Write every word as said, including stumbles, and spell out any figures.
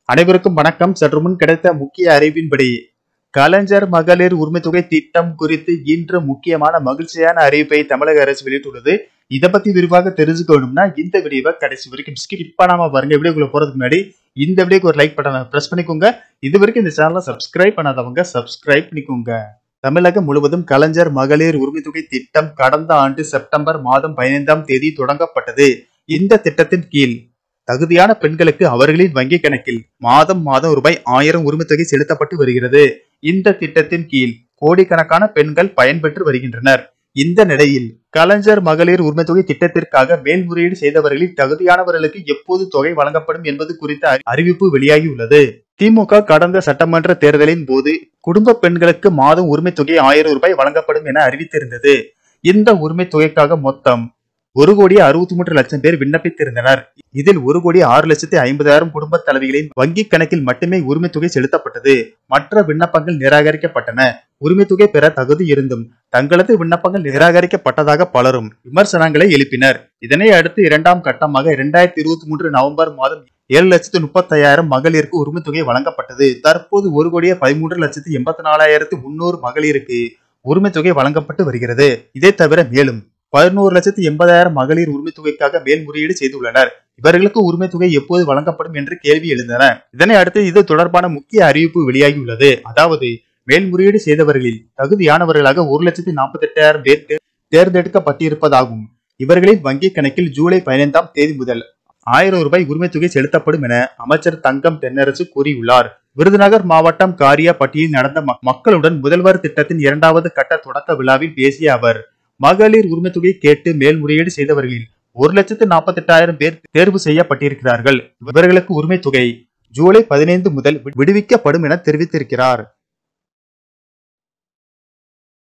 அனைவருக்கும் வணக்கம். சற்று முன் கிடைத்த முக்கிய அறிவின்படி கலைஞர் மகளிர் உரிமை தொகை திட்டம் குறித்து இன்று முக்கியமான மகிழ்ச்சியான அறிவிப்பை தமிழக அரசு வெளியிட்டுள்ளது. இதை பத்தி விரிவாக தெரிஞ்சுக்கணும்னா இந்த வீடியோவை கடைசி வரைக்கும் ஸ்கிப் பண்ணாம பாருங்க. வீடியோக்குள்ள போறதுக்கு முன்னாடி இந்த வீடியோக்கு ஒரு லைக் பட்டனை பிரஸ் பண்ணிக்கோங்க. இது வரைக்கும் இந்த சேனலை சப்ஸ்கிரைப் பண்ணாதவங்க சப்ஸ்கிரைப் பண்ணிக்கோங்க. தமிழகம் முழுவதும் கலைஞர் மகளிர் உரிமை தொகை திட்டம் கடந்த ஆண்டு செப்டம்பர் மாதம் பதினைந்தாம் தேதி தொடங்கப்பட்டது. இந்த திட்டத்தின் கீழ் தகுதியான பெண்களுக்கு அவர்களின் வங்கி கணக்கில் மாதம் மாதம் ரூபாய் ஆயிரம் உரிமை தொகை செலுத்தப்பட்டு வருகிறது. இந்த திட்டத்தின் கீழ் கோடிக்கணக்கான பெண்கள் பயன்பெற்று வருகின்றனர். இந்த நிலையில் கலைஞர் மகளிர் உரிமை தொகை திட்டத்திற்காக மேல்முறையீடு செய்தவர்களில் தகுதியானவர்களுக்கு எப்போது தொகை வழங்கப்படும் என்பது குறித்த அறிவிப்பு வெளியாகியுள்ளது. திமுக கடந்த சட்டமன்ற தேர்தலின் போது குடும்ப பெண்களுக்கு மாதம் உரிமை தொகை ஆயிரம் ரூபாய் வழங்கப்படும் என அறிவித்திருந்தது. இந்த உரிமை தொகைக்காக மொத்தம் ஒரு கோடி அறுபத்தி மூன்று லட்சம் பேர் விண்ணப்பித்திருந்தனர். இதில் ஒரு கோடி ஆறு லட்சத்தி ஐம்பதாயிரம் குடும்ப தலைவிகளின் வங்கி கணக்கில் மட்டுமே உரிமை தொகை செலுத்தப்பட்டது. மற்ற விண்ணப்பங்கள் நிராகரிக்கப்பட்டன. உரிமை தொகை பெற தகுதி இருந்தும் தங்களது விண்ணப்பங்கள் நிராகரிக்கப்பட்டதாக பலரும் விமர்சனங்களை எழுப்பினர். இதனை அடுத்து இரண்டாம் கட்டமாக இரண்டாயிரத்தி இருபத்தி மூன்று நவம்பர் மாதம் ஏழு லட்சத்து முப்பத்தி ஐயாயிரம் மகளிருக்கு உரிமை தொகை வழங்கப்பட்டது. தற்போது ஒரு கோடியே பதிமூன்று லட்சத்தி எண்பத்தி நாலாயிரத்து முன்னூறு மகளிருக்கு உரிமை தொகை வழங்கப்பட்டு வருகிறது. இதை தவிர மேலும் பதினோரு லட்சத்தி எண்பதாயிரம் மகளிர் உரிமை தொகைக்காக மேல்முறையீடு செய்துள்ளனர். இவர்களுக்கு உரிமை தொகை எப்போது வழங்கப்படும் என்று கேள்வி எழுந்தன. இதனை அடுத்து இது தொடர்பான முக்கிய அறிவிப்பு வெளியாகியுள்ளது. அதாவது மேல்முறையீடு செய்தவர்களில் தகுதியானவர்களாக ஒரு லட்சத்தி நாற்பத்தி எட்டாயிரம் பேர் தேர்ந்தெடுக்கப்பட்டிருப்பதாகும். இவர்களின் வங்கி கணக்கில் ஜூலை பதினைந்தாம் தேதி முதல் ஆயிரம் ரூபாய் உரிமை தொகை செலுத்தப்படும் என அமைச்சர் தங்கம் தென்னரசு கூறியுள்ளார். விருதுநகர் மாவட்டம் காரியாபட்டியில் நடந்த மக்களுடன் முதல்வர் திட்டத்தின் இரண்டாவது கட்ட தொடக்க விழாவில் பேசிய அவர், மகளிர் உரிமை தொகை கேட்டு மேல்முறையீடு செய்தவர்களில் ஒரு லட்சத்து நாற்பத்தி எட்டாயிரம் பேர் தேர்வு செய்யப்பட்டிருக்கிறார்கள். இவர்களுக்கு உரிமை தொகை ஜூலை பதினைந்து முதல் விடுவிக்கப்படும் என தெரிவித்திருக்கிறார்.